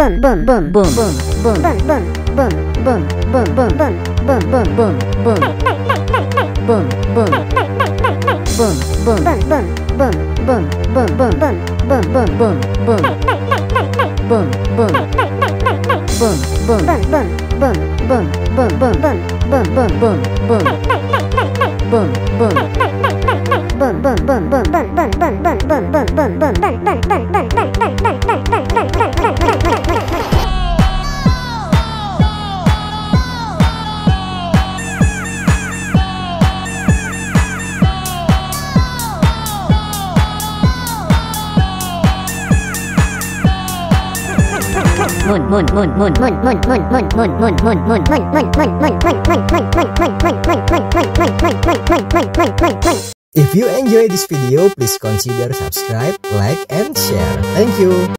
If you enjoy this video, please consider subscribe, like, and share. Thank you.